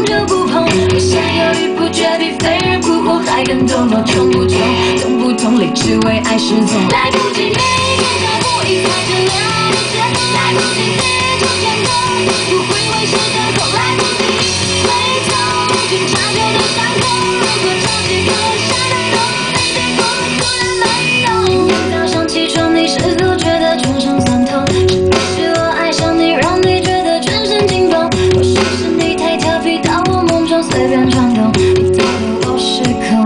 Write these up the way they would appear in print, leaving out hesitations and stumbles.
就不碰。我想犹豫不决，比飞蛾扑火还更多么冲不冲，动不动理智为爱失踪。来不及每天脚步已踩着了解，来不及自主前锋，不回味是等候，来不及回头，经长久的伤口，如果长期刻下太多，但结果突然没有。今天早上起床，你是否觉得全身酸痛？是不是我爱上你，让你觉得全身紧绷？或许是你太调皮，到我梦中随便闯动，你逗得我失控。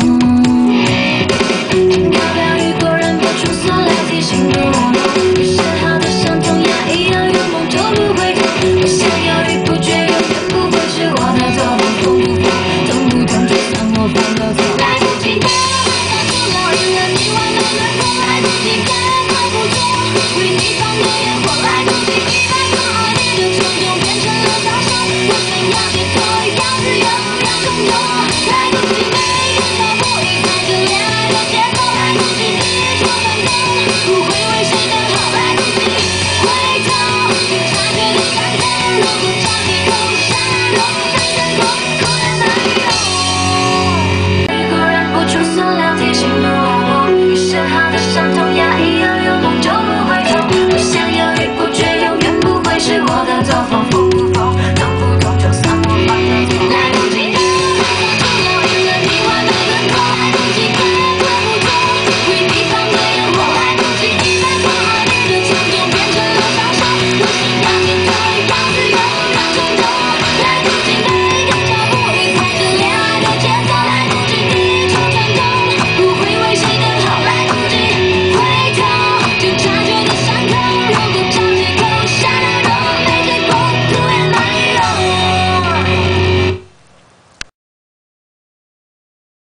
轻飘飘雨果然不出所料，提醒了我，有些好的像痛牙一样，有梦就不会痛。我想犹豫不决，永远不会是我的错，痛不痛？痛不痛？就算我犯了错，来不及的害怕，不老人了，你完了的痛，来不及赶快捕捉，为你放的。